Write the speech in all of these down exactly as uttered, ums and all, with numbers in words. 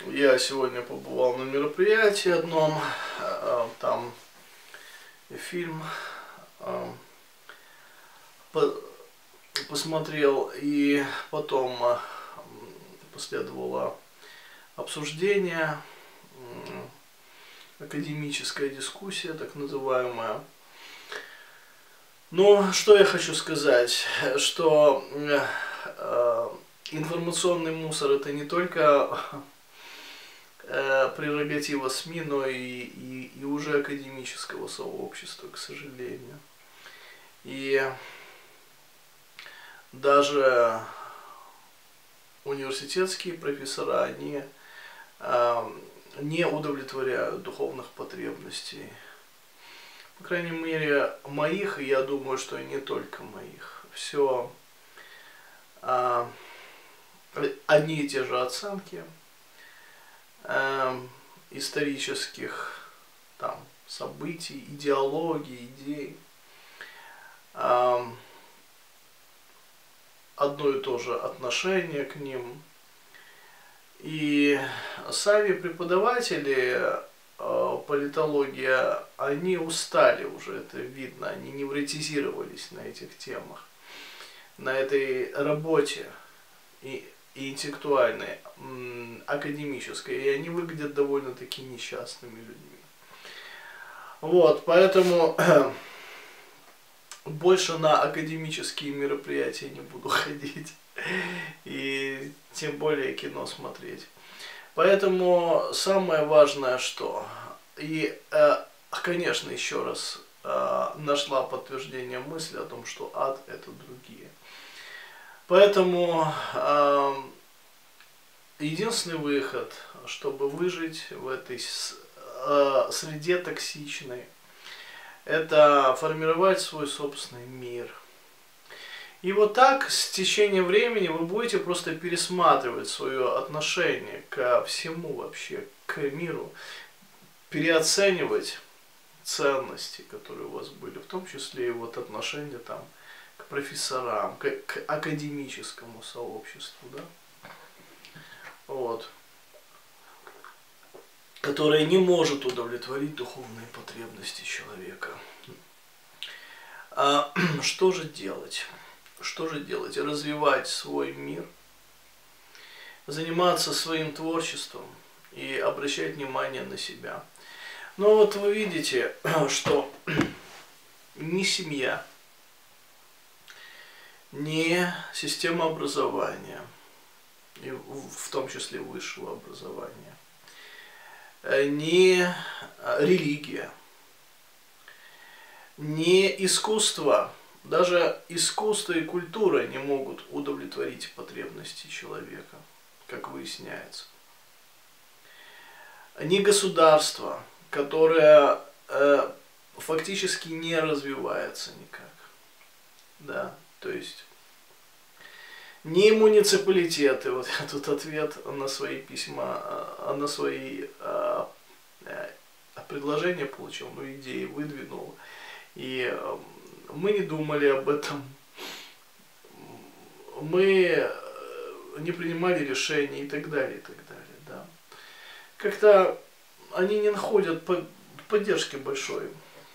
Я сегодня побывал на мероприятии одном, там фильм посмотрел, и потом последовало обсуждение, академическая дискуссия, так называемая. Ну, что я хочу сказать, что э, информационный мусор — это не только э, прерогатива СМИ, но и, и, и уже академического сообщества, к сожалению. И даже университетские профессора, они э, не удовлетворяют духовных потребностей. По крайней мере, моих, и я думаю, что и не только моих. Все э, одни и те же оценки э, исторических там событий, идеологий, идей. Э, одно и то же отношение к ним. И сами преподаватели политология, они устали уже, это видно, они невротизировались на этих темах, на этой работе и, и интеллектуальной, академической, и они выглядят довольно-таки несчастными людьми. Вот, поэтому больше на академические мероприятия не буду ходить, и тем более кино смотреть. Поэтому самое важное, что, и, э, конечно, еще раз э, нашла подтверждение мысли о том, что ад — это другие. Поэтому э, единственный выход, чтобы выжить в этой э, среде токсичной, это формировать свой собственный мир. И вот так с течением времени вы будете просто пересматривать свое отношение ко всему вообще, к миру, переоценивать ценности, которые у вас были, в том числе и вот отношение там к профессорам, к, к академическому сообществу, да, вот, которое не может удовлетворить духовные потребности человека. А, что же делать? Что же делать? Развивать свой мир, заниматься своим творчеством и обращать внимание на себя. Но вот вы видите, что ни семья, ни система образования, и в том числе высшего образования, ни религия, ни искусство, даже искусство и культура не могут удовлетворить потребности человека, как выясняется. Ни государство, которое э, фактически не развивается никак. Да, то есть ни муниципалитеты, вот я тут ответ на свои письма, на свои э, э, предложения получил, ну, идеи выдвинул. И э, мы не думали об этом, мы не принимали решений и так далее, и так далее, да. Как-то они не находят поддержки большой.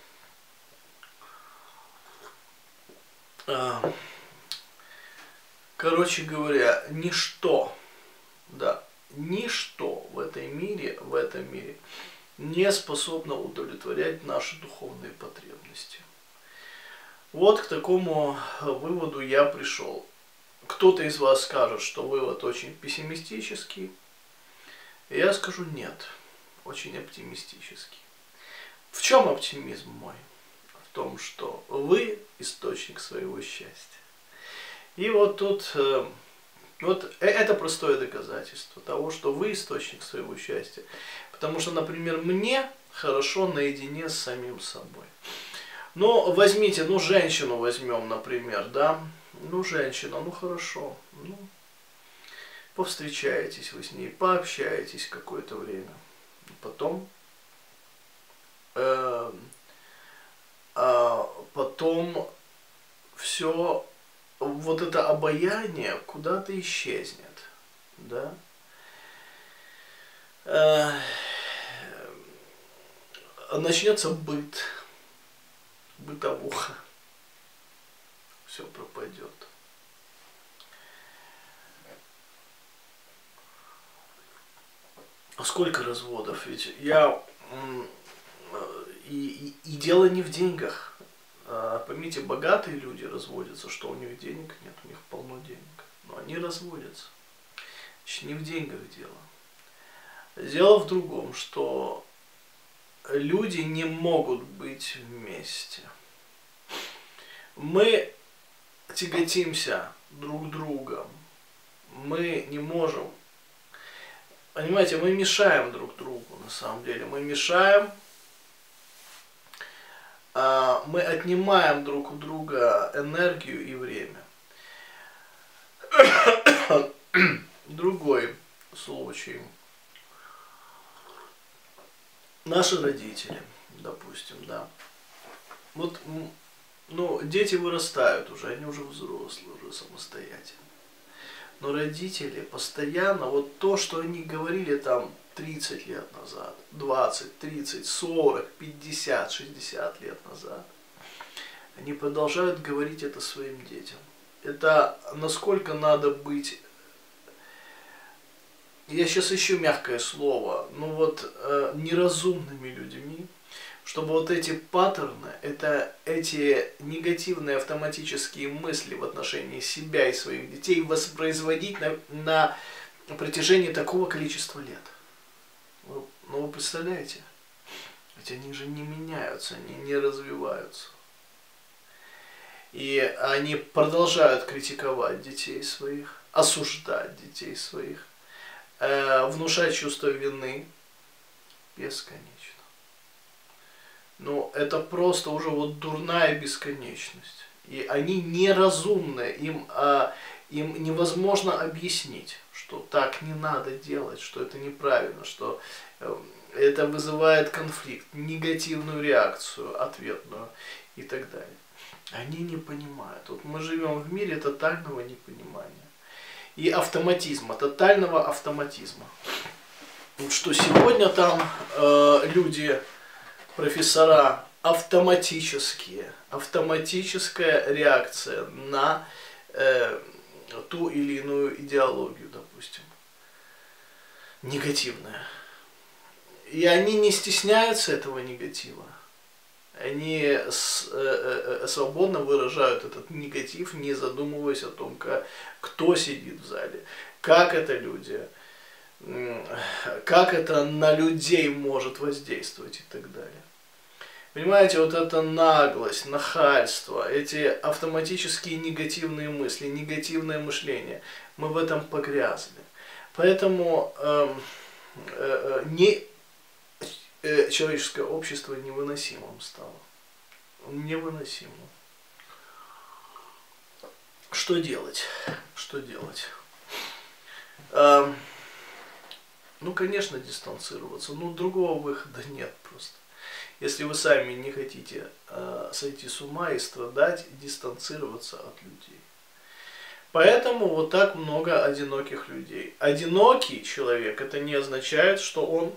Короче говоря, ничто, да, ничто в этом мире, в этом мире не способно удовлетворять наши духовные потребности. Вот к такому выводу я пришел. Кто-то из вас скажет, что вывод очень пессимистический. Я скажу нет, очень оптимистический. В чем оптимизм мой? В том, что вы источник своего счастья. И вот тут, вот это простое доказательство того, что вы источник своего счастья. Потому что, например, мне хорошо наедине с самим собой. Ну, возьмите, ну, женщину возьмем, например, да, ну, женщина, ну, хорошо, ну, повстречаетесь вы с ней, пообщаетесь какое-то время, потом, э, а потом все, вот это обаяние куда-то исчезнет, да, э, начнется быт, бытовуха, все пропадет. Сколько разводов? Ведь я и, и, и дело не в деньгах. Поймите, богатые люди разводятся, что у них денег нет, у них полно денег. Но они разводятся. Значит, не в деньгах дело. Дело в другом, что люди не могут быть вместе. Мы тяготимся друг другом. Мы не можем. Понимаете, мы мешаем друг другу на самом деле. Мы мешаем. Мы отнимаем друг у друга энергию и время. Другой случай. Наши родители, допустим, да. Вот, ну, дети вырастают уже, они уже взрослые, уже самостоятельные. Но родители постоянно, вот то, что они говорили там тридцать лет назад, двадцать, тридцать, сорок, пятьдесят, шестьдесят лет назад, они продолжают говорить это своим детям. Это насколько надо быть, я сейчас ищу мягкое слово, ну вот э, неразумными людьми, чтобы вот эти паттерны, это эти негативные автоматические мысли в отношении себя и своих детей воспроизводить на, на протяжении такого количества лет. Вы, ну вы представляете? Ведь они же не меняются, они не развиваются. И они продолжают критиковать детей своих, осуждать детей своих, э, внушать чувство вины бесконечно. Но это просто уже вот дурная бесконечность. И они неразумны, им, а, им невозможно объяснить, что так не надо делать, что это неправильно, что э, это вызывает конфликт, негативную реакцию, ответную и так далее. Они не понимают. Вот мы живем в мире тотального непонимания и автоматизма, тотального автоматизма. Вот что сегодня там э, люди, профессора, автоматические, автоматическая реакция на э, ту или иную идеологию, допустим, негативная. И они не стесняются этого негатива. Они с, э, э, свободно выражают этот негатив, не задумываясь о том, как, кто сидит в зале, как это люди, как это на людей может воздействовать и так далее. Понимаете, вот эта наглость, нахальство, эти автоматические негативные мысли, негативное мышление, мы в этом погрязли. Поэтому э, э, не... человеческое общество невыносимым стало. Невыносимым. Что делать? Что делать? А, ну, конечно, дистанцироваться. Ну, другого выхода нет просто. Если вы сами не хотите а, сойти с ума и страдать, дистанцироваться от людей. Поэтому вот так много одиноких людей. Одинокий человек, это не означает, что он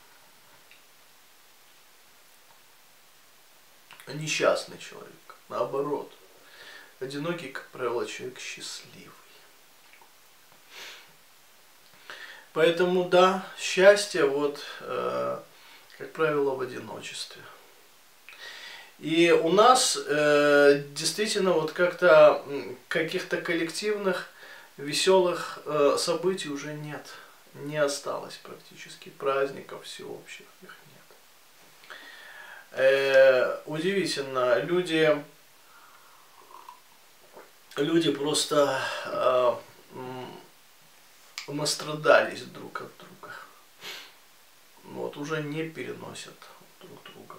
несчастный человек. Наоборот. Одинокий, как правило, человек счастливый. Поэтому, да, счастье, вот, э, как правило, в одиночестве. И у нас э, действительно вот как-то каких-то коллективных, веселых э, событий уже нет. Не осталось практически. Праздников всеобщих их нет. Э, удивительно, люди, люди просто э, настрадались друг от друга. Вот, уже не переносят друг друга.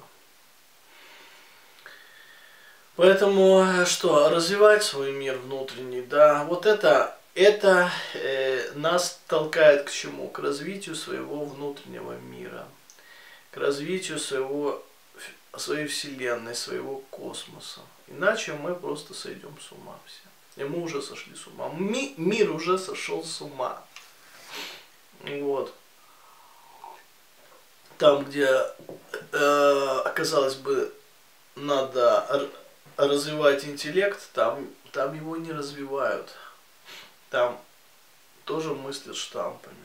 Поэтому что, развивать свой мир внутренний, да, вот это, это э, нас толкает к чему? К развитию своего внутреннего мира, к развитию своего своей вселенной, своего космоса. Иначе мы просто сойдем с ума все. И мы уже сошли с ума. Ми, мир уже сошел с ума. Вот. там, где, э, казалось бы, надо развивать интеллект, там, там его не развивают. Там тоже мыслят штампами.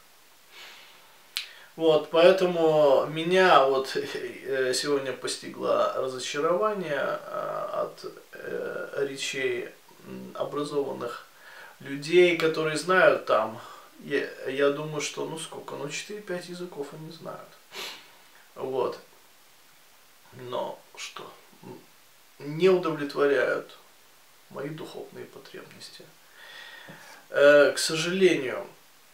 Вот, поэтому меня вот сегодня постигло разочарование от речей образованных людей, которые знают там, я, я думаю, что, ну сколько, ну четыре-пять языков они знают. Вот. Но что? Не удовлетворяют мои духовные потребности. Э, к сожалению,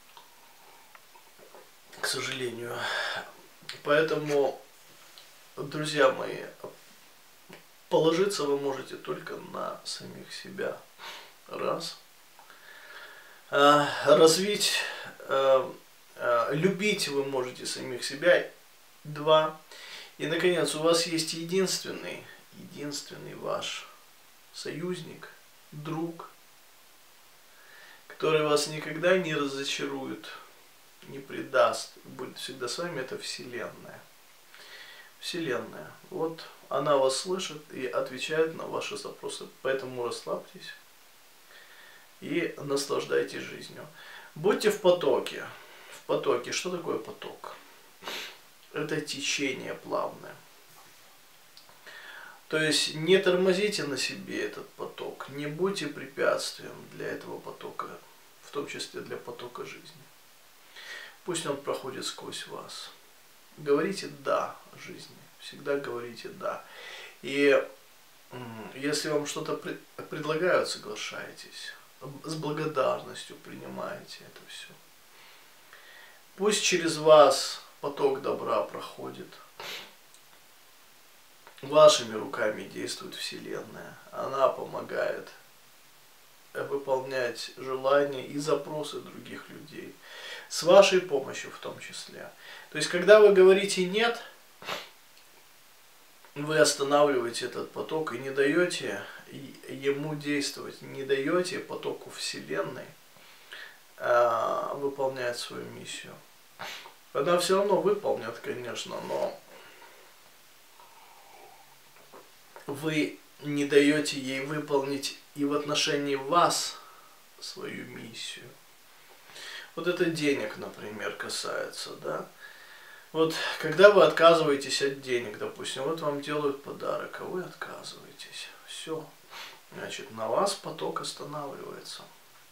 к сожалению. Поэтому, друзья мои, положиться вы можете только на самих себя. Раз. Э, развить, э, э, любить вы можете самих себя. Два. И, наконец, у вас есть единственный, единственный ваш союзник, друг, который вас никогда не разочарует, не предаст, будет всегда с вами, это Вселенная. Вселенная. Вот она вас слышит и отвечает на ваши запросы. Поэтому расслабьтесь и наслаждайтесь жизнью. Будьте в потоке. В потоке. Что такое поток? Это течение плавное. То есть не тормозите на себе этот поток, не будьте препятствием для этого потока, в том числе для потока жизни. Пусть он проходит сквозь вас. Говорите «да» жизни, всегда говорите «да». И если вам что-то предлагают, соглашайтесь, с благодарностью принимайте это все. Пусть через вас поток добра проходит. Вашими руками действует Вселенная. Она помогает выполнять желания и запросы других людей. С вашей помощью в том числе. То есть, когда вы говорите «нет», вы останавливаете этот поток и не даете ему действовать, не даете потоку Вселенной э, выполнять свою миссию. Она все равно выполнит, конечно, но вы не даете ей выполнить и в отношении вас свою миссию. Вот это денег, например, касается, да. Вот когда вы отказываетесь от денег, допустим, вот вам делают подарок, а вы отказываетесь. Все. Значит, на вас поток останавливается.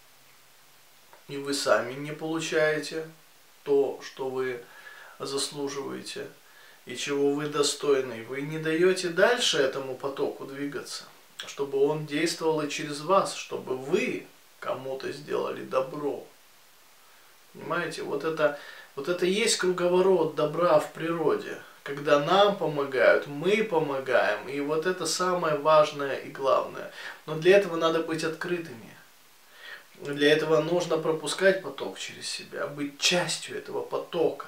И вы сами не получаете то, что вы заслуживаете и чего вы достойны. Вы не даете дальше этому потоку двигаться, чтобы он действовал и через вас, чтобы вы кому-то сделали добро. Понимаете, вот это, вот это есть круговорот добра в природе. Когда нам помогают, мы помогаем. И вот это самое важное и главное. Но для этого надо быть открытыми. Для этого нужно пропускать поток через себя, быть частью этого потока.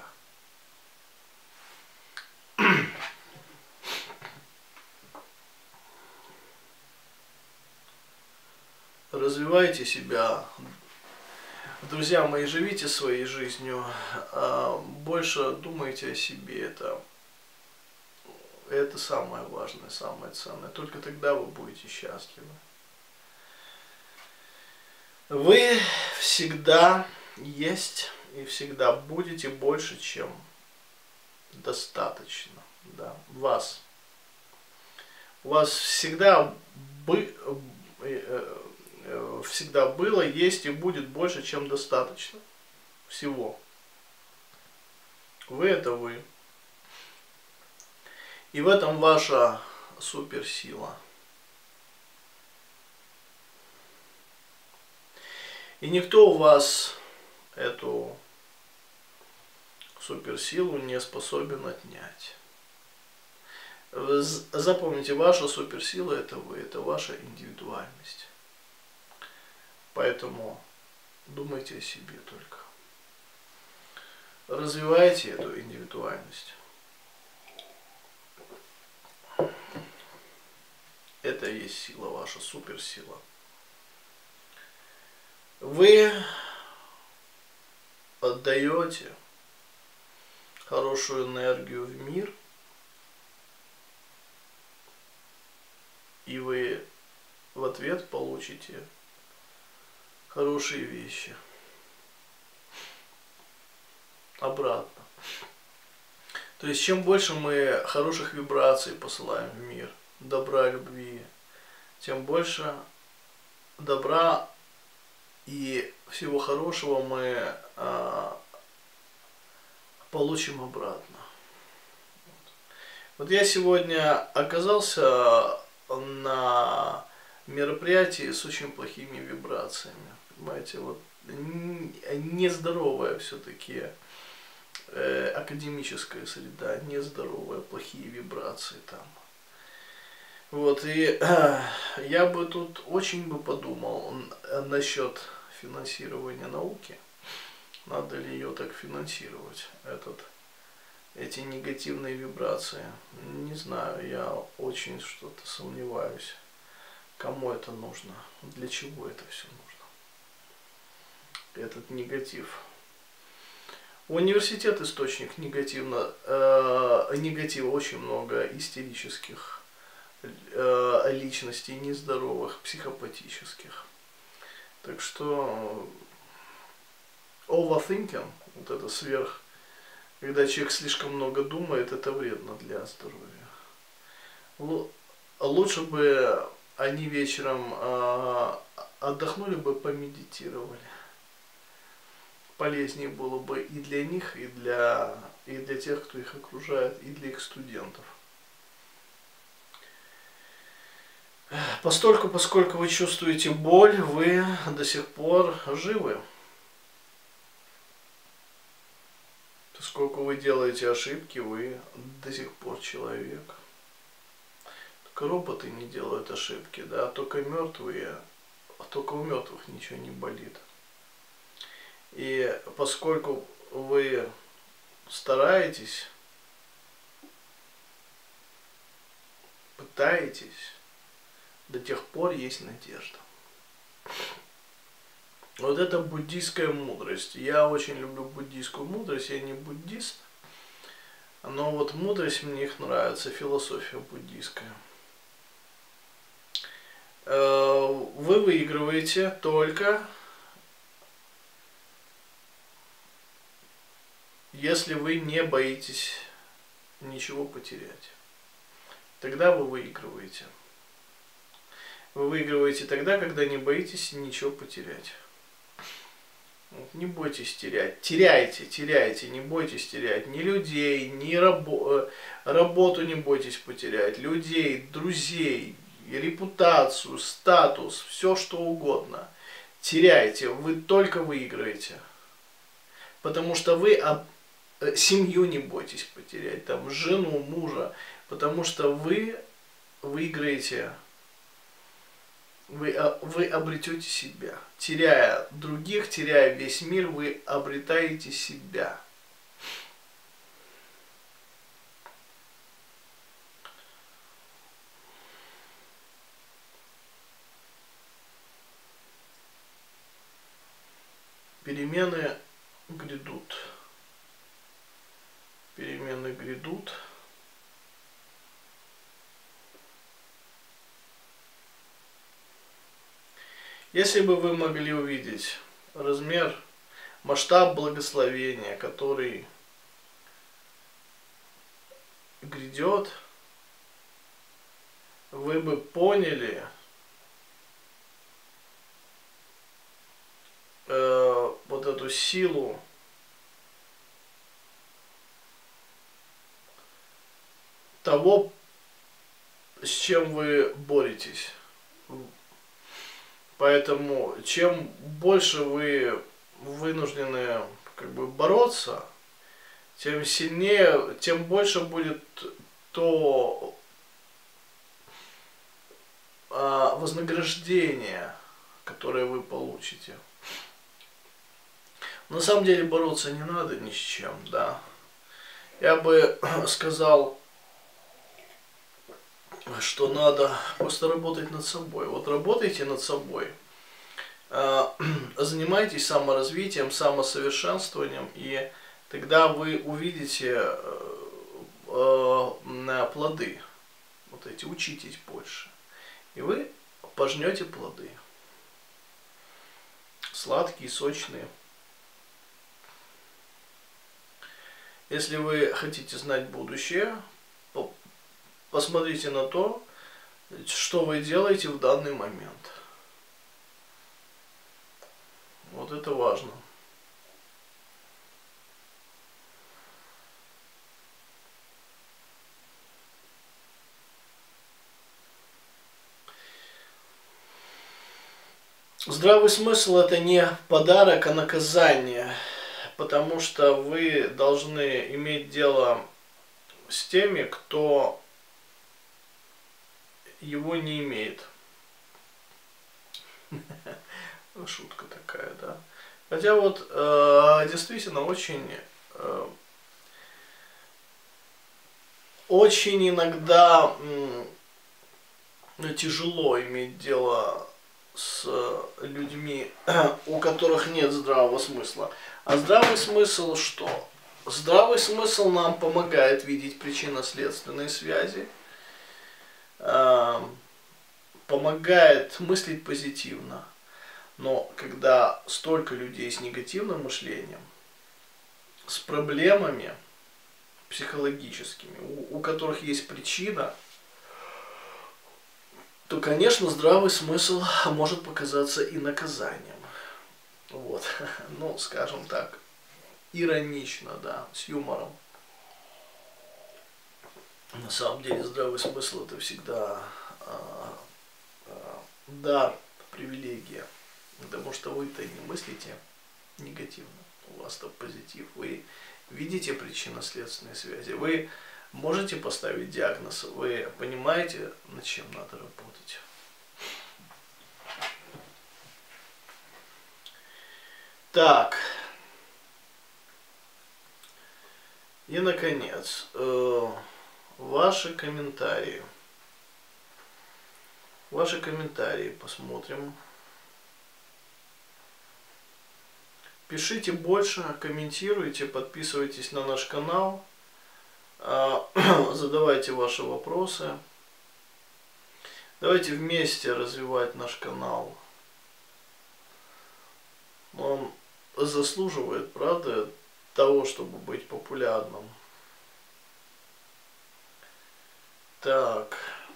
Развивайте себя. Друзья мои, живите своей жизнью. Больше думайте о себе. Это, это самое важное, самое ценное. Только тогда вы будете счастливы. Вы всегда есть и всегда будете больше, чем достаточно. Да, вас. У вас всегда, бы, всегда было, есть и будет больше, чем достаточно. Всего. Вы это вы. И в этом ваша суперсила. И никто у вас эту суперсилу не способен отнять. Запомните, ваша суперсила это вы, это ваша индивидуальность. Поэтому думайте о себе только. Развивайте эту индивидуальность. Это и есть сила ваша, суперсила. Вы отдаете хорошую энергию в мир, и вы в ответ получите хорошие вещи обратно. То есть, чем больше мы хороших вибраций посылаем в мир, добра, любви, тем больше добра и всего хорошего мы а, получим обратно. Вот я сегодня оказался на мероприятии с очень плохими вибрациями. Понимаете, вот нездоровая все-таки э, академическая среда, нездоровая, плохие вибрации там. Вот, и э, я бы тут очень бы подумал насчет финансирования науки. Надо ли ее так финансировать, этот, эти негативные вибрации. Не знаю, я очень что-то сомневаюсь. Кому это нужно? Для чего это все нужно? Этот негатив. Университет источник негативно, э, негатива, очень много истерических э, личностей, нездоровых, психопатических. Так что overthinking, вот это сверх, когда человек слишком много думает, это вредно для здоровья. Лучше бы они вечером э, отдохнули бы, помедитировали. Полезнее было бы и для них, и для, и для тех, кто их окружает, и для их студентов. Постольку, поскольку вы чувствуете боль, вы до сих пор живы. Поскольку вы делаете ошибки, вы до сих пор человек. Только роботы не делают ошибки, да, только мертвые, только у мертвых ничего не болит. И поскольку вы стараетесь, пытаетесь, до тех пор есть надежда. Вот это буддийская мудрость. Я очень люблю буддийскую мудрость, я не буддист, но вот мудрость мне их нравится, философия буддийская. Вы выигрываете только если вы не боитесь ничего потерять. Тогда вы выигрываете. Вы выигрываете тогда, когда не боитесь ничего потерять. Не бойтесь терять. Теряйте, теряйте, не бойтесь терять. Ни людей, ни рабо работу не бойтесь потерять. Людей, друзей, репутацию, статус, все что угодно. Теряйте, вы только выиграете. Потому что вы об... семью не бойтесь потерять, там, жену, мужа. Потому что вы выиграете. Вы, вы обретете себя. Теряя других, теряя весь мир, вы обретаете себя. Перемены грядут. Перемены грядут. Если бы вы могли увидеть размер, масштаб благословения, который грядет, вы бы поняли э, вот эту силу того, с чем вы боретесь. Поэтому чем больше вы вынуждены как бы бороться, тем сильнее, тем больше будет то а, вознаграждение, которое вы получите. На самом деле бороться не надо ни с чем, да. Я бы сказал, что надо просто работать над собой. Вот работайте над собой, занимайтесь саморазвитием, самосовершенствованием, и тогда вы увидите плоды. Вот эти, учитесь больше. И вы пожнете плоды. Сладкие, сочные. Если вы хотите знать будущее, посмотрите на то, что вы делаете в данный момент. Вот это важно. Здравый смысл — это не подарок, а наказание, потому что вы должны иметь дело с теми, кто его не имеет. Шутка такая, да. Хотя вот э, действительно очень, э, очень иногда э, тяжело иметь дело с людьми, у которых нет здравого смысла. А здравый смысл что? Здравый смысл нам помогает видеть причинно-следственные связи, э, помогает мыслить позитивно. Но когда столько людей с негативным мышлением, с проблемами психологическими, у, у которых есть причина, то, конечно, здравый смысл может показаться и наказанием. Вот, ну, скажем так, иронично, да, с юмором. На самом деле, здравый смысл — это всегда а, а, дар, привилегия. Потому что вы-то не мыслите негативно, у вас-то позитив, вы видите причинно-следственные связи, вы можете поставить диагноз, вы понимаете, над чем надо работать. Так, и наконец, э, ваши комментарии. Ваши комментарии посмотрим. Пишите больше, комментируйте, подписывайтесь на наш канал, задавайте ваши вопросы. Давайте вместе развивать наш канал. Он заслуживает, правда, того, чтобы быть популярным. Так.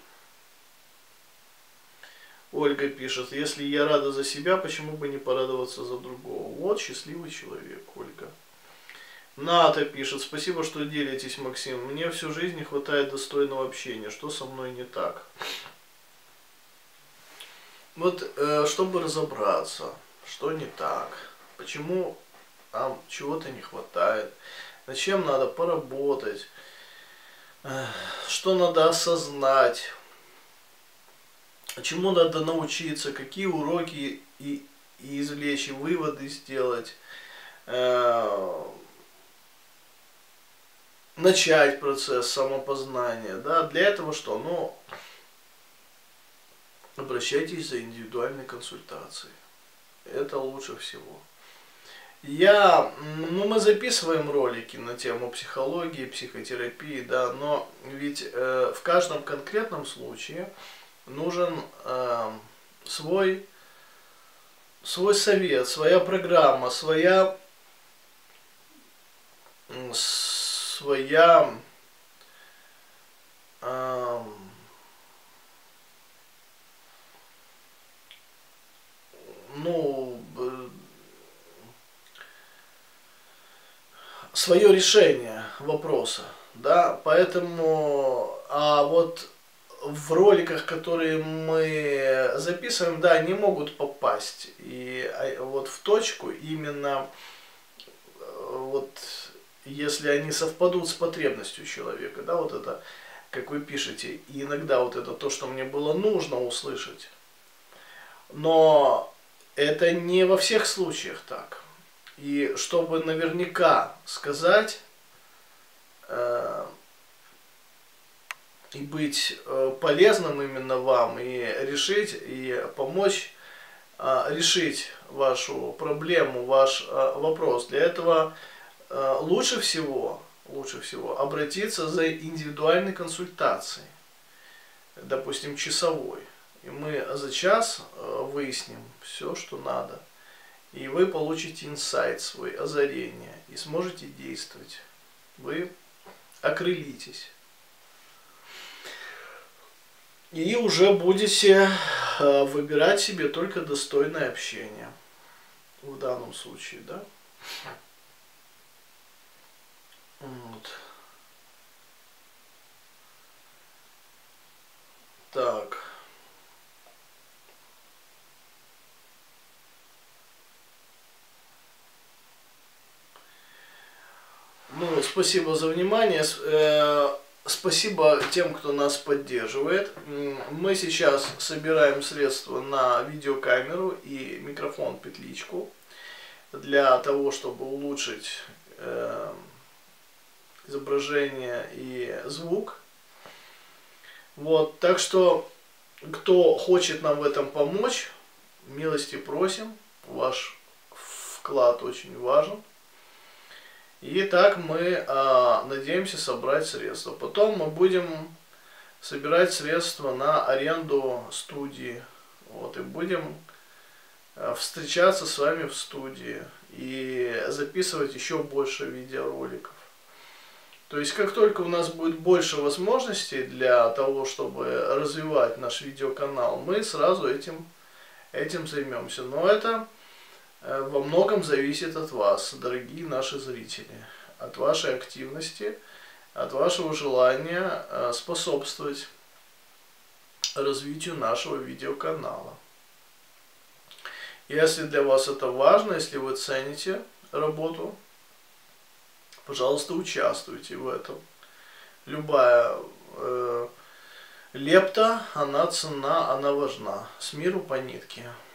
Ольга пишет: если я рада за себя, почему бы не порадоваться за другого? Вот счастливый человек, Ольга. Ната пишет: спасибо, что делитесь, Максим. Мне всю жизнь не хватает достойного общения. Что со мной не так? Вот, э, чтобы разобраться, что не так, почему нам чего-то не хватает, над чем надо поработать, э, что надо осознать, чему надо научиться, какие уроки и, и извлечь, и выводы сделать, э, начать процесс самопознания. Да? Для этого что? Ну, обращайтесь за индивидуальной консультацией. Это лучше всего. Я, ну, мы записываем ролики на тему психологии, психотерапии, да, но ведь э, в каждом конкретном случае нужен э, свой, свой совет, своя программа, своя, своя э, ну, свое решение вопроса, да, поэтому, а вот в роликах, которые мы записываем, да, они могут попасть и вот в точку именно, вот, если они совпадут с потребностью человека, да, вот это, как вы пишете, и иногда вот это то, что мне было нужно услышать, но это не во всех случаях так. И чтобы наверняка сказать э, и быть э, полезным именно вам, и решить, и помочь э, решить вашу проблему, ваш э, вопрос, для этого лучше всего, лучше всего обратиться за индивидуальной консультацией, допустим, часовой. И мы за час выясним все, что надо. И вы получите инсайт свой, озарение, и сможете действовать. Вы окрылитесь. И уже будете выбирать себе только достойное общение. В данном случае, да? Вот. Так. Ну, спасибо за внимание. Спасибо тем, кто нас поддерживает. Мы сейчас собираем средства на видеокамеру и микрофон-петличку для того, чтобы улучшить э, изображение и звук. Вот, так что, кто хочет нам в этом помочь, милости просим. Ваш вклад очень важен. И так мы а, надеемся собрать средства. Потом мы будем собирать средства на аренду студии. Вот, и будем а, встречаться с вами в студии и записывать еще больше видеороликов. То есть, как только у нас будет больше возможностей для того, чтобы развивать наш видеоканал, мы сразу этим, этим займемся. Но это во многом зависит от вас, дорогие наши зрители, от вашей активности, от вашего желания способствовать развитию нашего видеоканала. Если для вас это важно, если вы цените работу, пожалуйста, участвуйте в этом. Любая э, лепта, она ценна, она важна. С миру по нитке.